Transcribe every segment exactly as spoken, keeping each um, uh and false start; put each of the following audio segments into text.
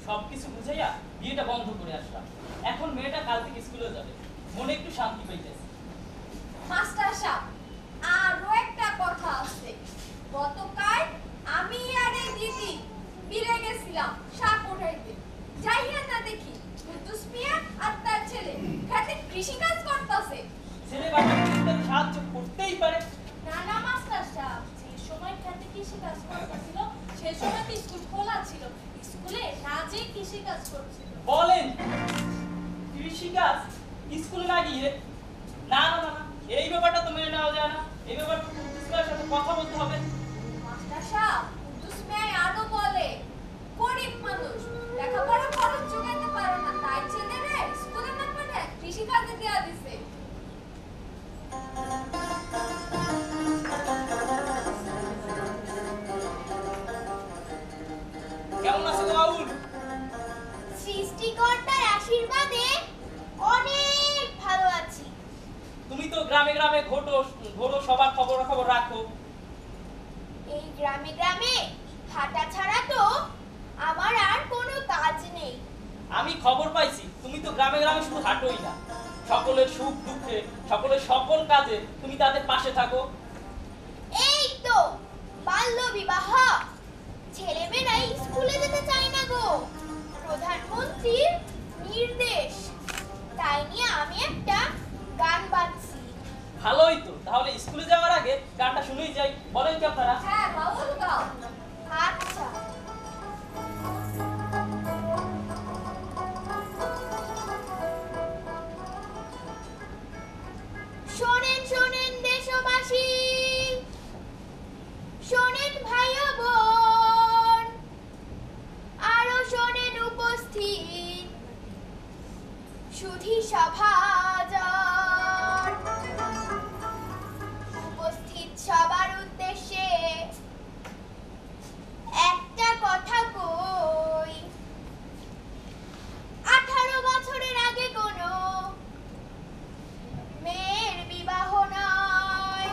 সবকিছু বুঝাইয়া বিয়েটা বন্ধ করে আসলাম। এখন মেয়েটা কাল থেকে স্কুলে যাবে, মনে একটু শান্তি পাইতেছে। মাস্টার সাহেব, আরো একটা কথা আছে। গতকাল আমি আর এই দিদি বিলে গেছিলাম শাক উঠাইতে। যাইয়া না দেখি কুদ্দুস মিয়া আর তার ছেলে খেতে কৃষি কাজ করতেছে। ছেলে বাবা সাহায্য করতেই পারে। না না মাস্টার সাহেব, যে সময় খেতে কৃষি কাজ করতেছিল সেই সময় তো স্কুল খোলা ছিল, স্কুলে না যে কৃষি কাজ করছিল। বলেন কৃষি কাজ স্কুলে না গিয়ে? না না না, এই ব্যাপারটা তো মেনে নেওয়া যায় না। এই ব্যাপারটা কুদ্দুস মিয়ার সাথে কথা বলতে হবে। মাস্টার সাহেব, কুদ্দুস মিয়া আরো বলে গরিব মানুষ লেখাপড়া খরচ জোগাইতে পারে না, তাই ছেলেরে স্কুলে না পাঠায় কৃষি কাজে দেয়া দিছে। কেমন আছো বাউল? সৃষ্টিকর্তার আশীর্বাদে অনেক ভালো আছি। তুমি তো গ্রামে গ্রামে ঘোটো ঘোরো, সবার খবর খবর রাখো। এই গ্রামে গ্রামে হাঁটা ছাড়া তো আমার আর কোনো কাজ নেই। আমি খবর পাইছি তুমি তো গ্রামে গ্রামে শুধু হাঁটোই না, সকলের সুখ দুঃখে সকলের সকল কাজে তুমি তাদের পাশে থাকো। এই তো বাল্য বিবাহ, ছেলেমেয়েরা স্কুলে যেতে চায় না গো, প্রধানমন্ত্রীর নির্দেশ। তাই নিয়ে আমি একটা গান বাজছি। ভালোই তো, তাহলে স্কুলে যাওয়ার আগে গানটা শুনেই যাই। বলেন কি আপনারা? হ্যাঁ বাউল গাও। আচ্ছা। শোনেন শোনেন দেশবাসী, শোনেন ভাই ও বোন, আরো শোনেন উপস্থিত সুধী সভাজন। উপস্থিত সবার উদ্দেশ্যে একটা কথা কই, আঠারো বছরের আগে কোনো মেয়ের বিবাহ নয়,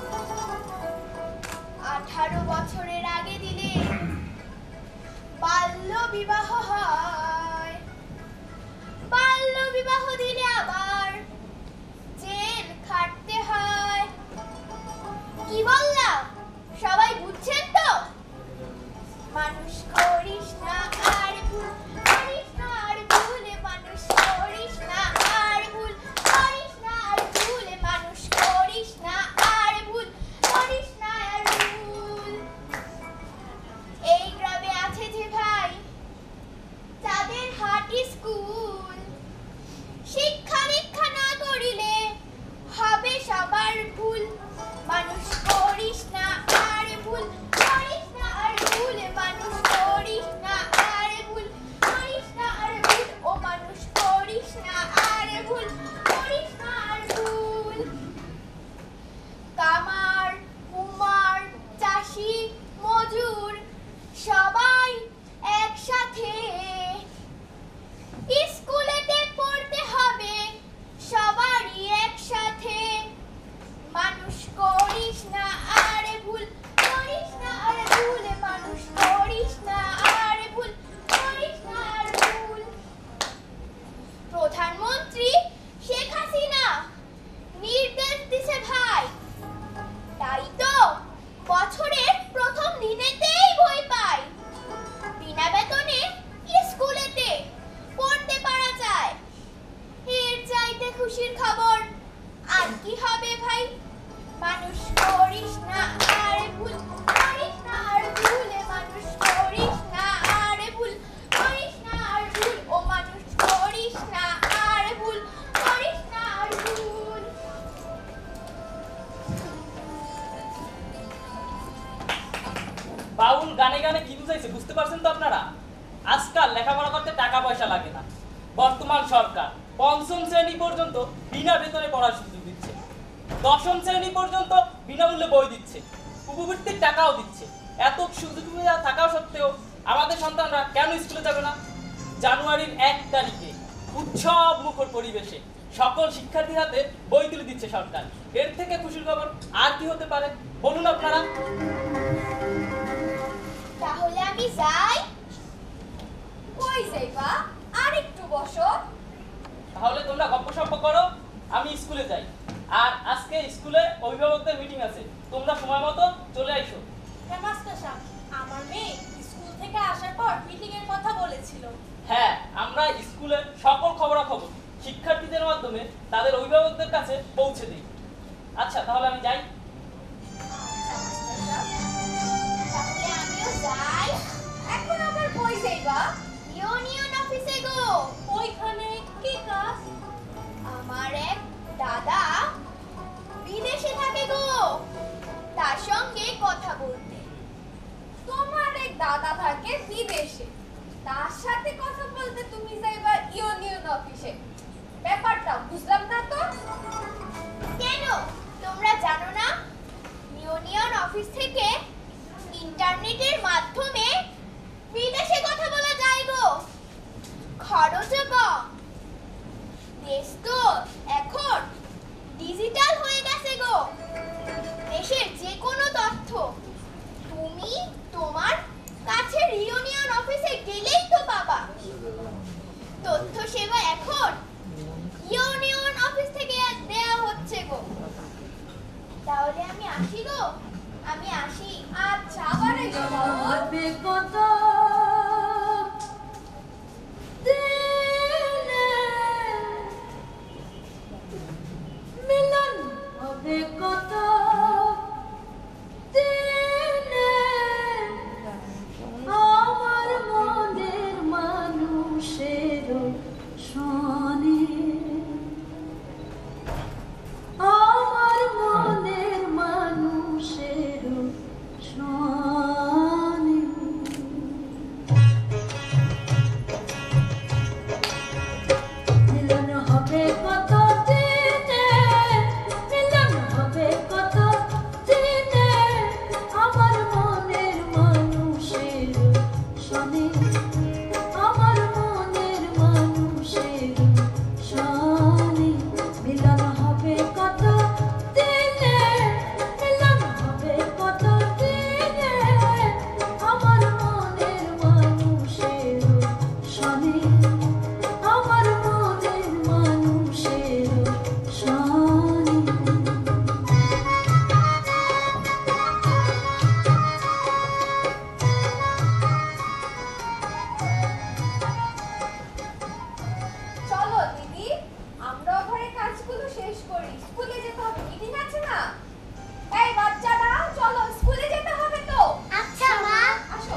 আঠারো বছরের আগে দিলে বাল্য বিবাহ হয়। বাল্য বিবাহ দিলে আবার জেল খাটতে হয়। কি বললাম সবাই বুঝছেন তো? মানুষ করিস না আর ভুল, করিস না আর ভুলে মানুষ করিস না আর ভুল, করিস না আর ভুলে মানুষ করিস না আর ভুল, করিস না আর ভুল। এই গ্রামে আছে যে ভাই তাদের হাটি স্কুল, শিক্ষা দীক্ষা না করিলে হবে সবার ভুল। মানুষ করিস না আর ভুল, করিস না আর ভুল, মানুষ করিস না আর ভুল, করিস না আর ভুল, ও মানুষ করিস না আর ভুল, করিস না আর ভুল। কামার কুমার চাষি মজুর সবাই একসাথে স্কুলেতে পড়তে হবে সবারই একসাথে। মানুষ করিস না আর ভুল, করিস না আর ভুল, মানুষ করিস না আর ভুল, করিস না আর ভুল। প্রধানমন্ত্রী শেখ হাসিনা নির্দেশ দিছে ভাই, তাই তো বছরের প্রথম দিনেতেই বই পাই। বিনা বেতনে স্কুলেতে পড়তে পারা যায়, এর চাইতে খুশির খবর আর কি হবে ভাই। মানুষ করিস না আর ভুল, করিস না আর ভুল, মানুষ করিস না আর ভুল, করিস না আর ভুল, ও মানুষ করিস না আর ভুল, করিস না আর ভুল। বাউল গানে গানে কি বুঝাইছে বুঝতে পারছেন তো আপনারা? আজকাল লেখাপড়া করতে টাকা পয়সা লাগে না। বর্তমান সরকার পঞ্চম শ্রেণী পর্যন্ত বিনা বেতনে পড়ার সুযোগ দিচ্ছে, দশম শ্রেণী পর্যন্ত বিনামূল্যে বই দিচ্ছে, উপবৃত্তির টাকাও দিচ্ছে। এত সুযোগ সুবিধা থাকা সত্ত্বেও আমাদের সন্তানরা কেন স্কুলে যাবে না? জানুয়ারির এক তারিখে উৎসব মুখর পরিবেশে সকল শিক্ষার্থীর হাতে বই তুলে দিচ্ছে সরকার। এর থেকে খুশির খবর আর কি হতে পারে বলুন আপনারা? তাহলে আমি যাই। কই যাইবা? আর একটু বসো। তাহলে তোমরা গপ্পসপ্প করো, আমি স্কুলে যাই। আর আজকে স্কুলে অভিভাবকদের মিটিং আছে, তোমরা সময় মতো চলে আইসো। হ্যাঁ মাস্টার সাহেব, আমার মেয়ে স্কুল থেকে আসার পর মিটিং এর কথা বলেছিল। হ্যাঁ, আমরা স্কুলের সকল খবরাখবর শিক্ষার্থীদের মাধ্যমে তাদের অভিভাবকদের কাছে পৌঁছে দিই। আচ্ছা, তাহলে আমি যাই। তাহলে আমিও যাই। এখন আবার কই যাইবা? ইউনিয়ন অফিসে গো। ওইখানে কি কাজ? আমার এক দাদা বিদেশে থাকে গো, তার সঙ্গে কথা বলতে। তোমার এক দাদা থাকে বিদেশে, তার সাথে কথা বলতে তুমি যাইবা ইউনিয়ন অফিসে? ব্যাপারটা বুঝলাম না তো। কেন তোমরা জানো না ইউনিয়ন অফিস থেকে ইন্টারনেটের মাধ্যমে বিদেশে কথা বলা যায় গো, খরচও কম। দেশ তো এখন ডিজিটাল হয়ে গেছে গো, দেশের যে কোনো তথ্য তুমি তোমার কাছের ইউনিয়ন অফিসে গেলেই তো পাবা। তথ্য সেবা এখন ইউনিয়ন অফিস থেকে দেয়া হচ্ছে গো। তাহলে আমি আসি গো, আমি আসি। আচ্ছা, আবার এসো হবে কত দিনে মিলন, হবে কত দিনে আমার মনের মানুষের শোনে, আমার মনের মানুষের শোনে। মিলন হবে কত দিনে, মিলন হবে কত দিনে আমার মনের মানুষের শোনে, আমার মনের মানুষের শোনে। মিলন হবে কত দিনে, মিলন হবে কত দিনে আমার মনের মানুষের শোনে, আমার মনের মানুষের শোনে। চলো দিদি, আমরা ঘরে কাজগুলো শেষ করি, স্কুলে যেতে হবে, মিটিং আছে না। এই বাচ্চারা চলো, স্কুলে যেতে হবে তো। আচ্ছা মা, আসো।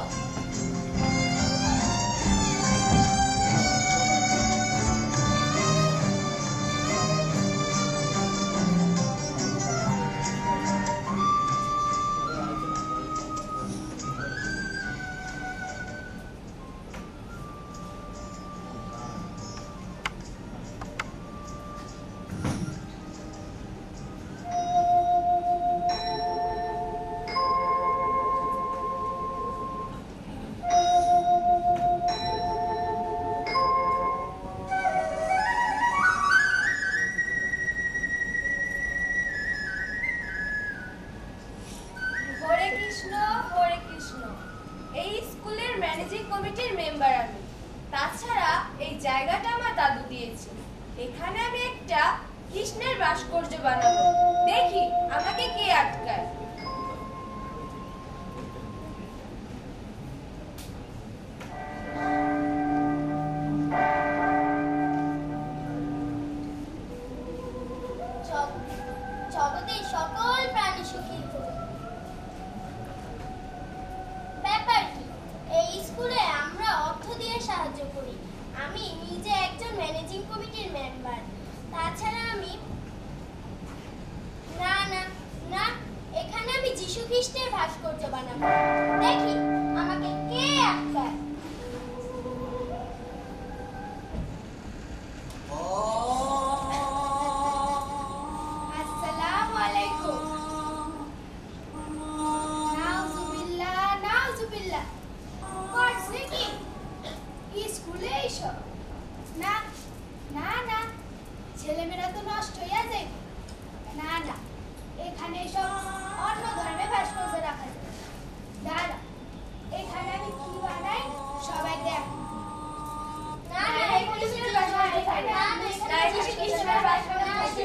হরে কৃষ্ণ, হরে কৃষ্ণ। এই স্কুলের ম্যানেজিং কমিটির মেম্বার আমি। তাছাড়া এই জায়গাটা আমার দাদু দিয়েছে। এখানে আমি একটা কৃষ্ণের ভাস্কর্য বানাবো, দেখি আমাকে কে আটকায়। জগতের সকল প্রাণী সুখী হোক। ব্যাপার কি, এই স্কুলে আমরা অর্থ দিয়ে সাহায্য করি। আমি নিজে একজন ম্যানেজিং কমিটির মেম্বার। তাছাড়া আমি না না না এখানে আমি যীশু খ্রিস্টের ভাস্কর্য বানাবো, দেখি আমাকে কে আটকায়। আসসালামু আলাইকুম। নাউজুবিল্লাহ, নাউজুবিল্লাহ। করছে কি স্কুলে এসো? না না না, ছেলেমেয়েরা তো নষ্ট হইয়া যাবে। না না, এখানে সব অন্য ধর্মে ভাস্কর্য রাখা যায়। দাঁড়া, এখানে আমি কি বানাই সবাই দেখ। না না এই কৃষ্ণের বাসভবনে থাকে না না কৃষ্ণের বাসভবনে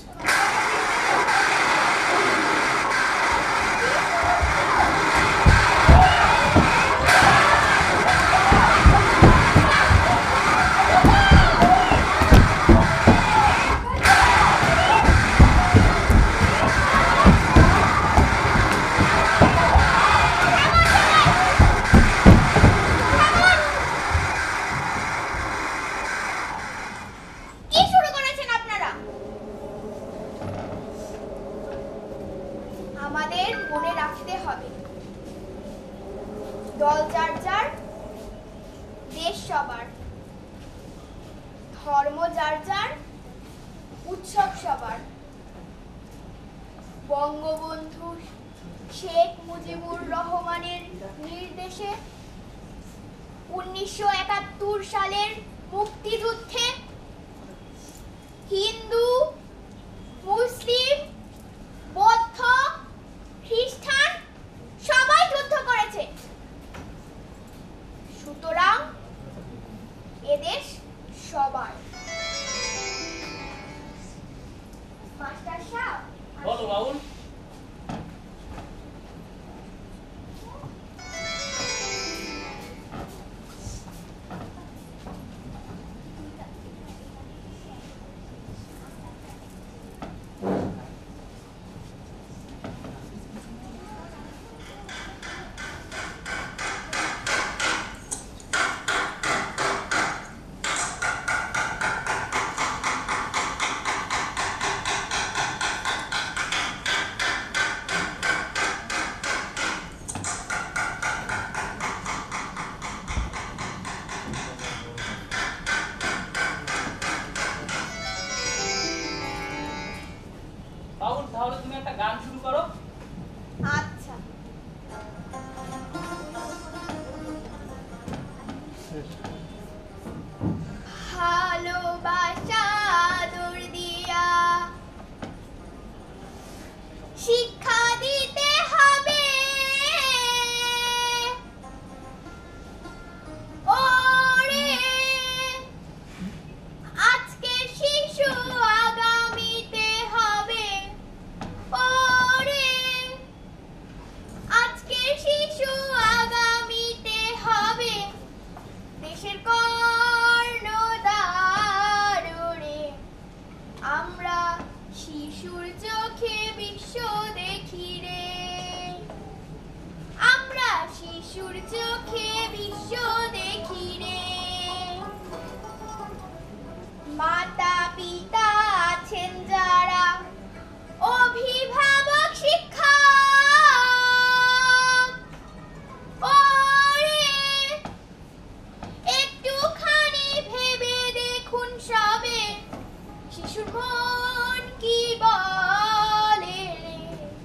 আমাদের মনে রাখতে হবে দল যার যার, দেশ সবার, ধর্ম যার যার, উৎসব সবার। বঙ্গবন্ধু শেখ মুজিবুর রহমানের নির্দেশে উনিশশো একাত্তর সালের মুক্তিযুদ্ধে হিন্দু, মুসলিম, বৌদ্ধ, খ্রিস্টান সবাই যুদ্ধ করেছে। সুতরাং এদেশ সবার। মাস্টার সাহেব বলো বাউল। বাউল তাহলে তুমি একটা গান শুরু করো। আচ্ছা। ভালোবাসা আদর দিয়া শিক্ষা দিতে হবে, ওরে আজকের শিশু আগামীতে হবে, ওরে আজকের শিশু আগামীতে হবে দেশের কর্ণধার। রে আমরা শিশুর চোখে বিশ্ব দেখি রে, আমরা শিশুর চোখে বিশ্ব দেখি রে। মাতা পিতা আছেন যারা, অভিভাবক শিক্ষক, ওরে একটুখানি ভেবে দেখুন সবে শিশুর মন কি বলে রে।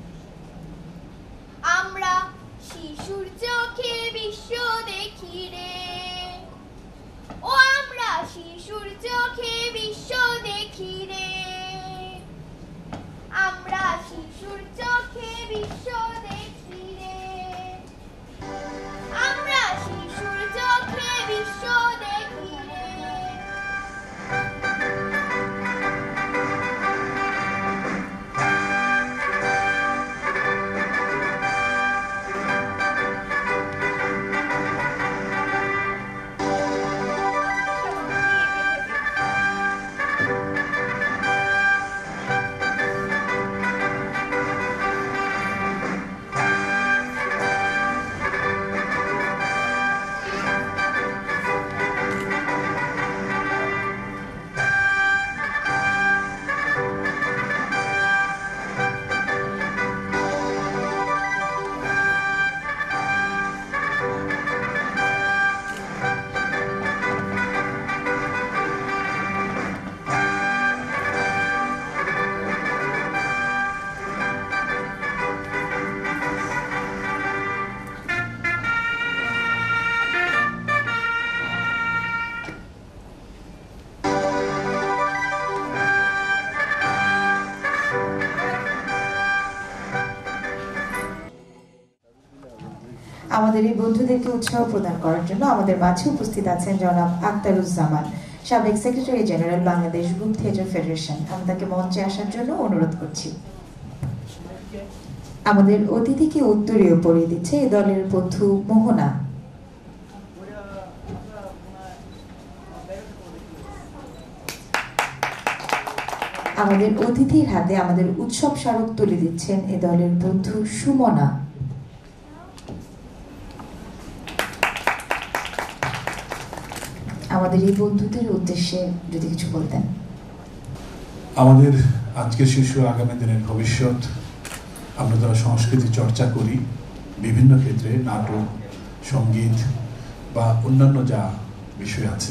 আমরা শিশুর চোখে বিশ্ব দেখি রে, ও আমরা শিশুর চোখে বিশ্ব দেখি রে, আমরা শিশুর চোখে বিশ্ব দেখি রে, আমরা শিশুর চোখে বিশ্ব দেখি রে। আমাদের এই বন্ধুদেরকে উৎসাহ প্রদান করার জন্য আমাদের মাঝে উপস্থিত আছেন জনাব আখতারুজ্জামান, সাবেক secretary general Bangladesh group theatre federation. আমি তাকে মঞ্চে আসার জন্য অনুরোধ করছি। আমাদের অতিথিকে উত্তরীয় পরিয়ে দিচ্ছে এই দলের বন্ধু মোহনা। আমাদের অতিথির হাতে আমাদের উৎসব স্মারক তুলে দিচ্ছেন এ দলের বন্ধু সুমনা। আমাদের এই বন্ধুদের উদ্দেশ্যে যদি কিছু বলতেন। আমাদের আজকের শিশু আগামী দিনের ভবিষ্যৎ। আমরা যারা সংস্কৃতি চর্চা করি বিভিন্ন ক্ষেত্রে, নাটক, সঙ্গীত বা অন্যান্য যা বিষয় আছে,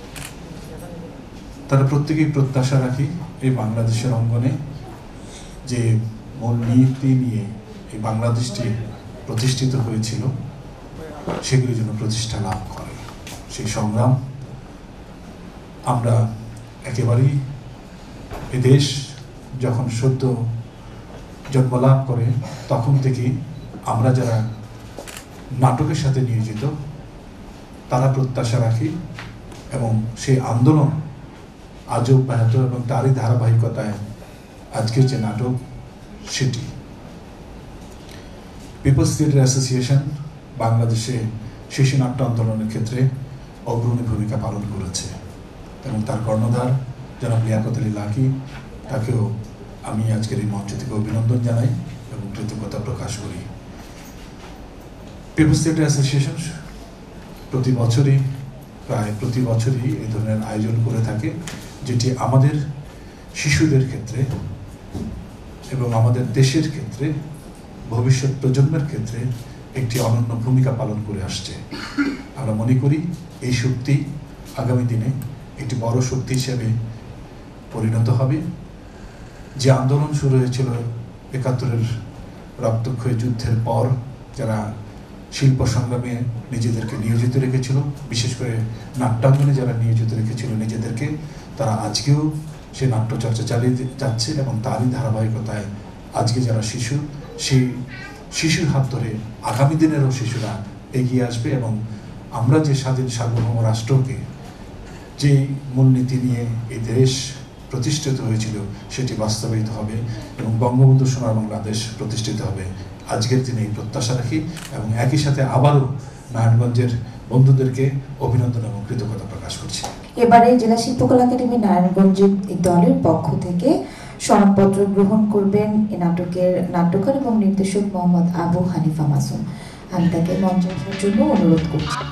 তারা প্রত্যেকেই প্রত্যাশা রাখি এই বাংলাদেশের অঙ্গনে যে মূল নীতি নিয়ে এই বাংলাদেশটি প্রতিষ্ঠিত হয়েছিল সেগুলি যেন প্রতিষ্ঠা লাভ করে। সেই সংগ্রাম আমরা একেবারেই এ দেশ যখন সদ্য জন্মলাভ করে তখন থেকেই আমরা যারা নাটকের সাথে নিয়োজিত তারা প্রত্যাশা রাখি এবং সেই আন্দোলন আজও ব্যাহত এবং তারই ধারাবাহিকতায় আজকের যে নাটক সেটি। পিপলস থিয়েটার অ্যাসোসিয়েশন বাংলাদেশে শিশু নাট্য আন্দোলনের ক্ষেত্রে অগ্রণী ভূমিকা পালন করেছে এবং তার কর্ণধার জনাব লিয়াকত আলী লাকি, তাকেও আমি আজকের এই মঞ্চ থেকে অভিনন্দন জানাই এবং কৃতজ্ঞতা প্রকাশ করি। পিপলস থিয়েটার অ্যাসোসিয়েশন প্রতি বছরই প্রায় প্রতি বছরই এই ধরনের আয়োজন করে থাকে, যেটি আমাদের শিশুদের ক্ষেত্রে এবং আমাদের দেশের ক্ষেত্রে ভবিষ্যৎ প্রজন্মের ক্ষেত্রে একটি অনন্য ভূমিকা পালন করে আসছে। আমরা মনে করি এই শক্তি আগামী দিনে একটি বড় শক্তি হিসেবে পরিণত হবে। যে আন্দোলন শুরু হয়েছিল একাত্তরের রক্তক্ষয়ী যুদ্ধের পর, যারা শিল্প সংগ্রামে নিজেদেরকে নিয়োজিত রেখেছিল, বিশেষ করে নাট্যাঙ্গনে যারা নিয়োজিত রেখেছিল নিজেদেরকে, তারা আজকেও সে নাট্যচর্চা চালিয়ে যাচ্ছে এবং তারই ধারাবাহিকতায় আজকে যারা শিশু, সেই শিশুর হাত ধরে আগামী দিনেরও শিশুরা এগিয়ে আসবে এবং আমরা যে স্বাধীন সার্বভৌম রাষ্ট্রকে যে মূলনীতি নিয়ে এই দেশ প্রতিষ্ঠিত হয়েছিল সেটি বাস্তবায়িত হবে এবং বঙ্গবন্ধু সোনার বাংলাদেশ প্রতিষ্ঠিত হবে। আজকের দিনে এই প্রত্যাশা রাখি এবং একই সাথে আবারও নারায়ণগঞ্জের বন্ধুদেরকে অভিনন্দন এবং কৃতজ্ঞতা প্রকাশ করছি। এবারে জেলা শিল্পকলা একাডেমি নারায়ণগঞ্জের এই দলের পক্ষ থেকে সনদপত্র গ্রহণ করবেন এই নাটকের নাট্যকার এবং নির্দেশক মোহাম্মদ আবু হানিফা মাসুম। আমি তাকে মঞ্চে আসার জন্য অনুরোধ করছি।